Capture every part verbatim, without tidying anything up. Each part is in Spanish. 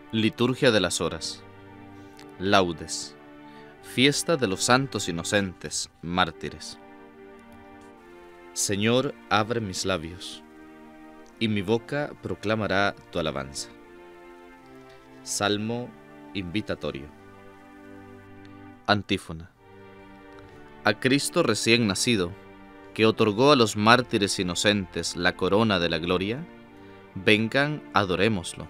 Liturgia de las Horas. Laudes. Fiesta de los santos inocentes, mártires. Señor, abre mis labios, y mi boca proclamará tu alabanza. Salmo invitatorio. Antífona. A Cristo recién nacido, que otorgó a los mártires inocentes la corona de la gloria, vengan, adorémoslo.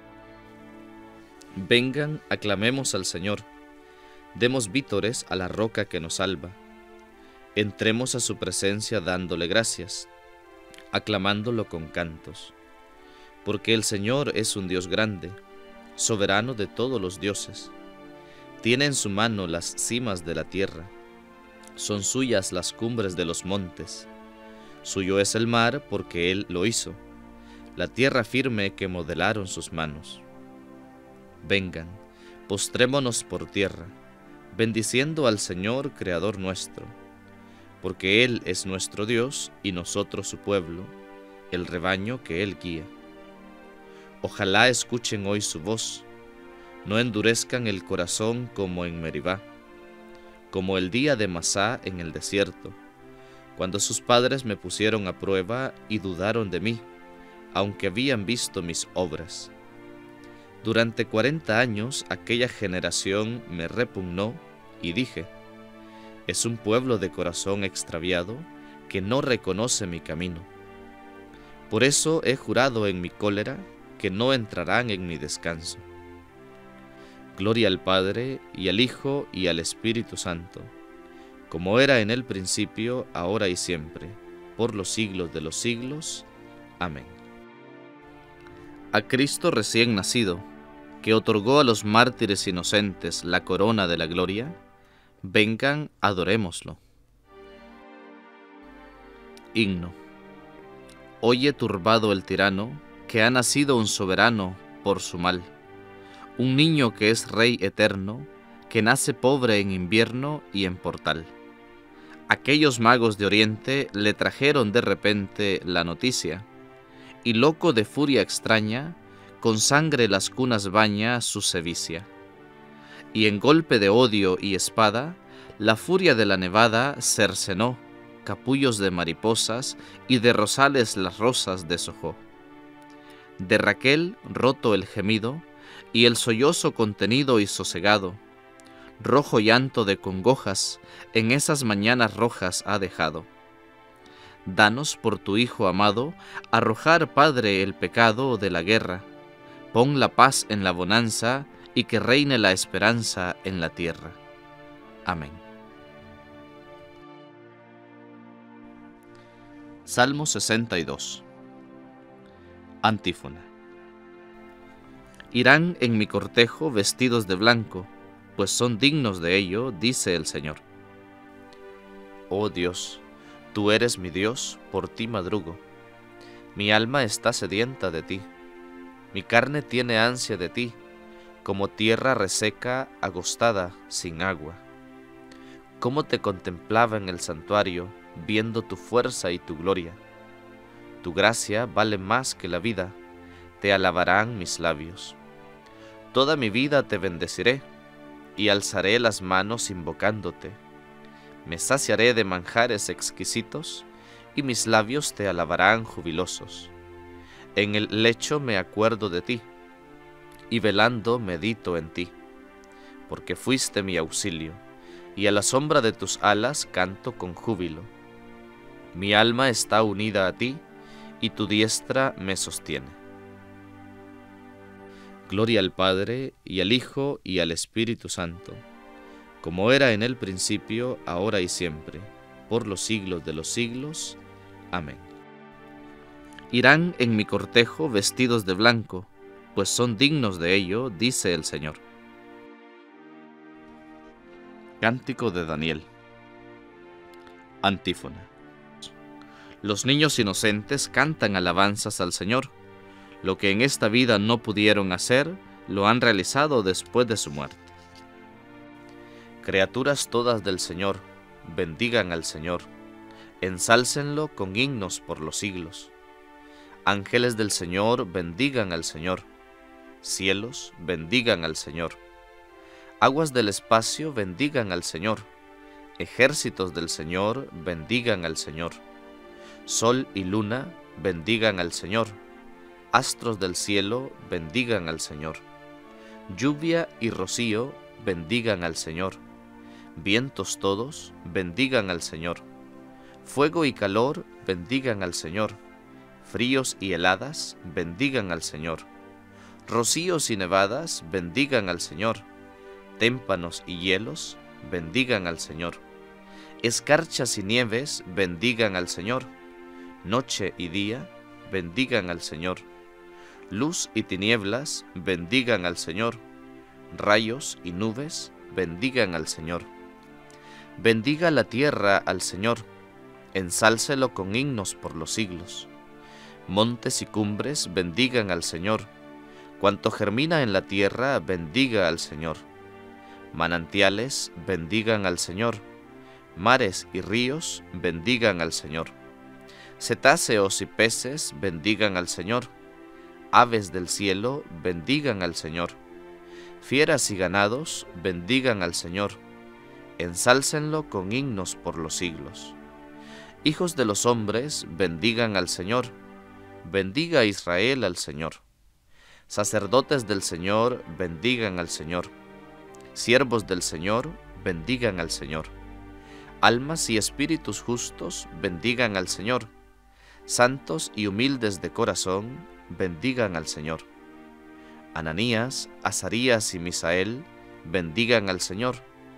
Vengan, aclamemos al Señor, demos vítores a la roca que nos salva. Entremos a su presencia dándole gracias, aclamándolo con cantos. Porque el Señor es un Dios grande, soberano de todos los dioses. Tiene en su mano las cimas de la tierra, son suyas las cumbres de los montes. Suyo es el mar porque Él lo hizo, la tierra firme que modelaron sus manos. Vengan, postrémonos por tierra, bendiciendo al Señor, Creador nuestro, porque Él es nuestro Dios y nosotros su pueblo, el rebaño que Él guía. Ojalá escuchen hoy su voz, no endurezcan el corazón como en Meribá, como el día de Masá en el desierto, cuando sus padres me pusieron a prueba y dudaron de mí, aunque habían visto mis obras. Durante cuarenta años aquella generación me repugnó y dije, es un pueblo de corazón extraviado que no reconoce mi camino. Por eso he jurado en mi cólera que no entrarán en mi descanso. Gloria al Padre, y al Hijo, y al Espíritu Santo, como era en el principio, ahora y siempre, por los siglos de los siglos. Amén. A Cristo recién nacido, que otorgó a los mártires inocentes la corona de la gloria, vengan, adorémoslo. Himno. Oye turbado el tirano, que ha nacido un soberano por su mal, un niño que es rey eterno, que nace pobre en invierno y en portal. Aquellos magos de oriente le trajeron de repente la noticia, y loco de furia extraña, con sangre las cunas baña su sevicia. Y en golpe de odio y espada, la furia de la nevada cercenó, capullos de mariposas y de rosales las rosas deshojó. De Raquel roto el gemido, y el sollozo contenido y sosegado, rojo llanto de congojas en esas mañanas rojas ha dejado. Danos por tu Hijo amado, arrojar, Padre, el pecado de la guerra, pon la paz en la bonanza, y que reine la esperanza en la tierra. Amén. Salmo sesenta y dos. Antífona. Irán en mi cortejo vestidos de blanco, pues son dignos de ello, dice el Señor. Oh Dios, tú eres mi Dios, por ti madrugo. Mi alma está sedienta de ti, mi carne tiene ansia de ti, como tierra reseca, agostada, sin agua. Cómo te contemplaba en el santuario, viendo tu fuerza y tu gloria. Tu gracia vale más que la vida, te alabarán mis labios. Toda mi vida te bendeciré, y alzaré las manos invocándote. Me saciaré de manjares exquisitos, y mis labios te alabarán jubilosos. En el lecho me acuerdo de ti, y velando medito en ti, porque fuiste mi auxilio, y a la sombra de tus alas canto con júbilo. Mi alma está unida a ti, y tu diestra me sostiene. Gloria al Padre, y al Hijo, y al Espíritu Santo, como era en el principio, ahora y siempre, por los siglos de los siglos. Amén. Irán en mi cortejo vestidos de blanco, pues son dignos de ello, dice el Señor. Cántico de Daniel. Antífona. Los niños inocentes cantan alabanzas al Señor. Lo que en esta vida no pudieron hacer, lo han realizado después de su muerte. Criaturas todas del Señor, bendigan al Señor, ensálcenlo con himnos por los siglos. Ángeles del Señor, bendigan al Señor. Cielos, bendigan al Señor. Aguas del espacio, bendigan al Señor. Ejércitos del Señor, bendigan al Señor. Sol y luna, bendigan al Señor. Astros del cielo, bendigan al Señor. Lluvia y rocío, bendigan al Señor. Vientos todos, bendigan al Señor. Fuego y calor, bendigan al Señor. Fríos y heladas, bendigan al Señor. Rocíos y nevadas, bendigan al Señor. Témpanos y hielos, bendigan al Señor. Escarchas y nieves, bendigan al Señor. Noche y día, bendigan al Señor. Luz y tinieblas, bendigan al Señor. Rayos y nubes, bendigan al Señor. Bendiga la tierra al Señor, ensálcelo con himnos por los siglos. Montes y cumbres, bendigan al Señor. Cuanto germina en la tierra, bendiga al Señor. Manantiales, bendigan al Señor. Mares y ríos, bendigan al Señor. Cetáceos y peces, bendigan al Señor. Aves del cielo, bendigan al Señor. Fieras y ganados, bendigan al Señor. Ensálcenlo con himnos por los siglos. Hijos de los hombres, bendigan al Señor. Bendiga Israel al Señor. Sacerdotes del Señor, bendigan al Señor. Siervos del Señor, bendigan al Señor. Almas y espíritus justos, bendigan al Señor. Santos y humildes de corazón, bendigan al Señor. Ananías, Azarías y Misael, bendigan al Señor.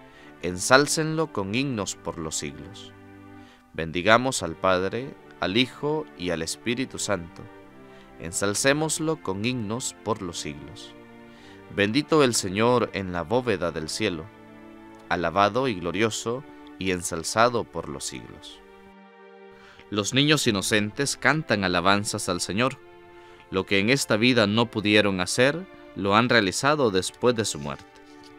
Ensálcenlo con himnos por los siglos. Bendigamos al Padre, al Hijo y al Espíritu Santo. Ensalcémoslo con himnos por los siglos. Bendito el Señor en la bóveda del cielo, alabado y glorioso y ensalzado por los siglos. Los niños inocentes cantan alabanzas al Señor. Lo que en esta vida no pudieron hacer, lo han realizado después de su muerte.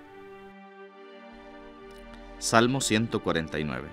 Salmo ciento cuarenta y nueve.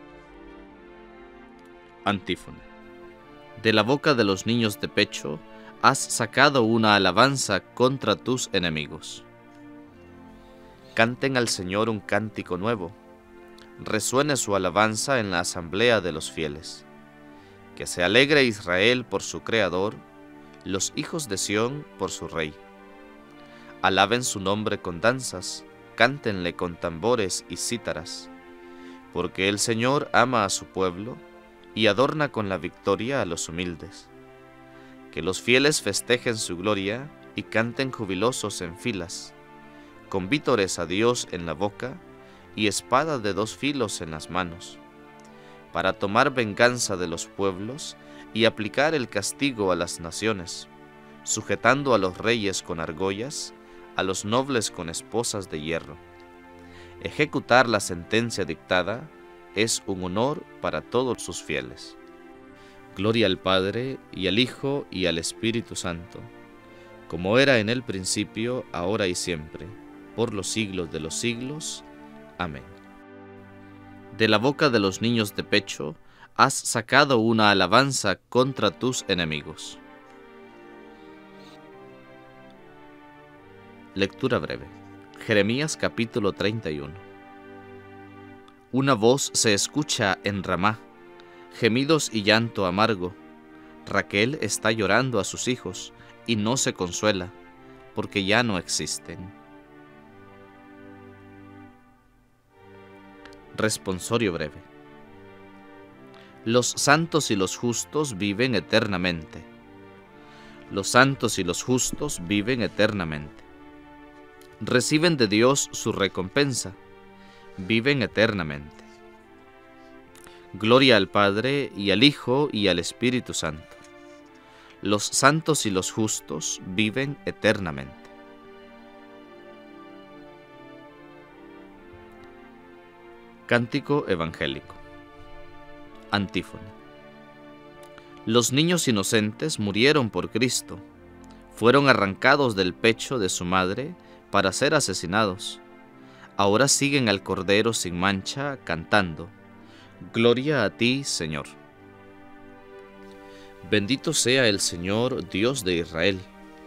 Antífona. De la boca de los niños de pecho has sacado una alabanza contra tus enemigos. Canten al Señor un cántico nuevo. Resuene su alabanza en la asamblea de los fieles. Que se alegre Israel por su Creador, los hijos de Sión por su Rey. Alaben su nombre con danzas, cántenle con tambores y cítaras, porque el Señor ama a su pueblo y adorna con la victoria a los humildes. Que los fieles festejen su gloria y canten jubilosos en filas, con vítores a Dios en la boca y espada de dos filos en las manos, para tomar venganza de los pueblos y aplicar el castigo a las naciones, sujetando a los reyes con argollas, a los nobles con esposas de hierro. Ejecutar la sentencia dictada es un honor para todos sus fieles. Gloria al Padre, y al Hijo, y al Espíritu Santo, como era en el principio, ahora y siempre, por los siglos de los siglos. Amén. De la boca de los niños de pecho has sacado una alabanza contra tus enemigos. Lectura breve. Jeremías capítulo treinta y uno. Una voz se escucha en Ramá, gemidos y llanto amargo. Raquel está llorando a sus hijos y no se consuela, porque ya no existen. Responsorio breve. Los santos y los justos viven eternamente. Los santos y los justos viven eternamente. Reciben de Dios su recompensa, viven eternamente. Gloria al Padre, y al Hijo, y al Espíritu Santo. Los santos y los justos viven eternamente. Cántico evangélico. Antífona. Los niños inocentes murieron por Cristo, fueron arrancados del pecho de su madre para ser asesinados. Ahora siguen al Cordero sin mancha, cantando: Gloria a ti, Señor. Bendito sea el Señor, Dios de Israel,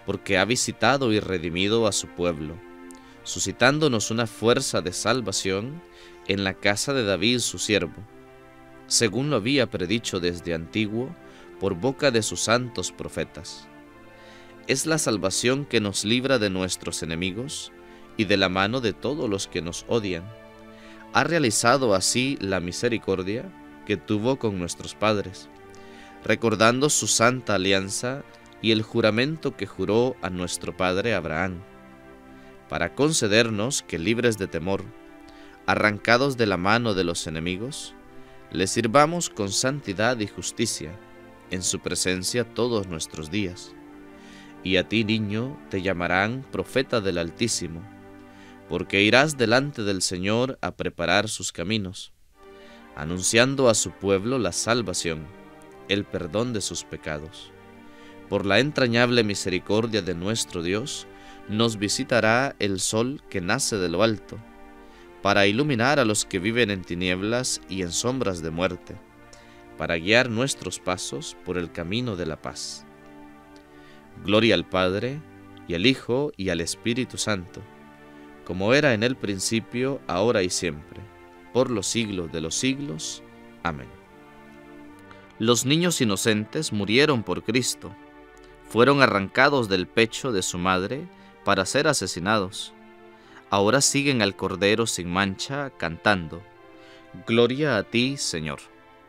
porque ha visitado y redimido a su pueblo, suscitándonos una fuerza de salvación en la casa de David su siervo, según lo había predicho desde antiguo por boca de sus santos profetas. Es la salvación que nos libra de nuestros enemigos y de la mano de todos los que nos odian. Ha realizado así la misericordia que tuvo con nuestros padres, recordando su santa alianza y el juramento que juró a nuestro padre Abraham, para concedernos que, libres de temor, arrancados de la mano de los enemigos, le sirvamos con santidad y justicia en su presencia todos nuestros días. Y a ti, niño, te llamarán profeta del Altísimo, porque irás delante del Señor a preparar sus caminos, anunciando a su pueblo la salvación, el perdón de sus pecados. Por la entrañable misericordia de nuestro Dios, nos visitará el sol que nace de lo alto, para iluminar a los que viven en tinieblas y en sombras de muerte, para guiar nuestros pasos por el camino de la paz. Gloria al Padre, y al Hijo, y al Espíritu Santo, como era en el principio, ahora y siempre, por los siglos de los siglos. Amén. Los niños inocentes murieron por Cristo, fueron arrancados del pecho de su madre para ser asesinados. Ahora siguen al Cordero sin mancha, cantando: Gloria a ti, Señor.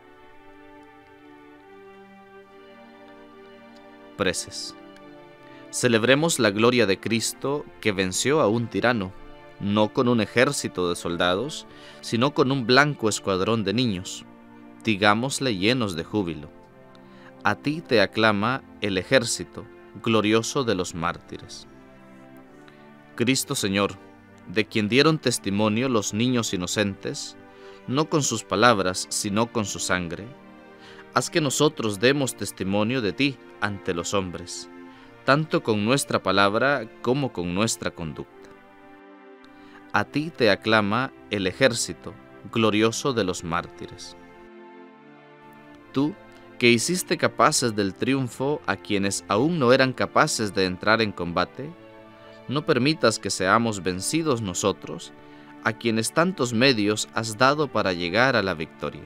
Preces. Celebremos la gloria de Cristo, que venció a un tirano, no con un ejército de soldados, sino con un blanco escuadrón de niños. Digámosle llenos de júbilo: a ti te aclama el ejército glorioso de los mártires. Cristo Señor, de quien dieron testimonio los niños inocentes, no con sus palabras, sino con su sangre, haz que nosotros demos testimonio de ti ante los hombres, tanto con nuestra palabra como con nuestra conducta. A ti te aclama el ejército glorioso de los mártires. Tú, que hiciste capaces del triunfo a quienes aún no eran capaces de entrar en combate, no permitas que seamos vencidos nosotros, a quienes tantos medios has dado para llegar a la victoria.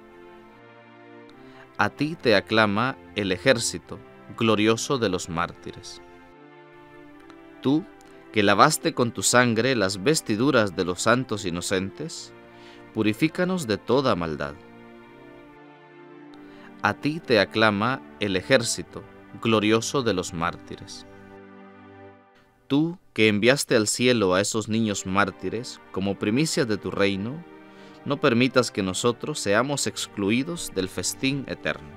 A ti te aclama el ejército glorioso de los mártires. Tú, que lavaste con tu sangre las vestiduras de los santos inocentes, purifícanos de toda maldad. A ti te aclama el ejército glorioso de los mártires. Tú, que enviaste al cielo a esos niños mártires como primicias de tu reino, no permitas que nosotros seamos excluidos del festín eterno.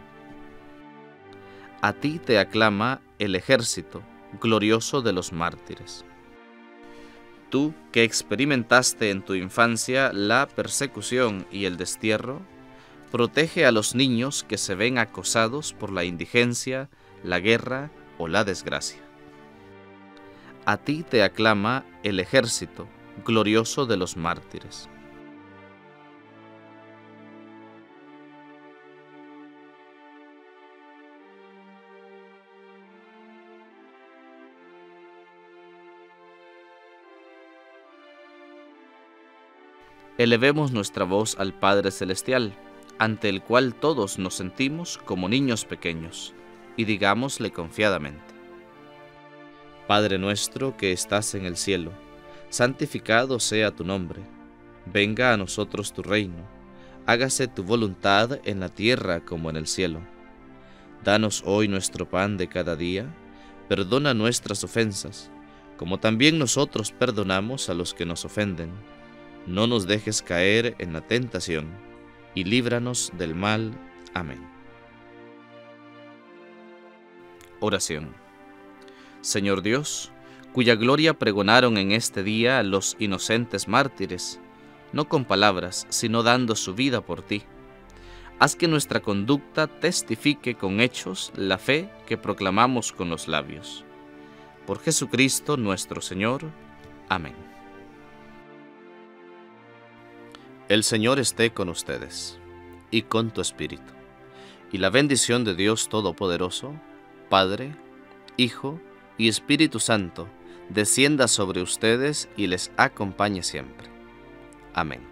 A ti te aclama el ejército glorioso de los mártires. Tú, que experimentaste en tu infancia la persecución y el destierro, protege a los niños que se ven acosados por la indigencia, la guerra o la desgracia. A ti te aclama el ejército glorioso de los mártires. Elevemos nuestra voz al Padre Celestial, ante el cual todos nos sentimos como niños pequeños, y digámosle confiadamente: Padre nuestro que estás en el cielo, santificado sea tu nombre. Venga a nosotros tu reino. Hágase tu voluntad en la tierra como en el cielo. Danos hoy nuestro pan de cada día. Perdona nuestras ofensas, como también nosotros perdonamos a los que nos ofenden. No nos dejes caer en la tentación, y líbranos del mal. Amén. Oración. Señor Dios, cuya gloria pregonaron en este día los inocentes mártires, no con palabras, sino dando su vida por ti, haz que nuestra conducta testifique con hechos la fe que proclamamos con los labios. Por Jesucristo nuestro Señor. Amén. El Señor esté con ustedes, y con tu espíritu, y la bendición de Dios Todopoderoso, Padre, Hijo y Espíritu Santo, descienda sobre ustedes y les acompañe siempre. Amén.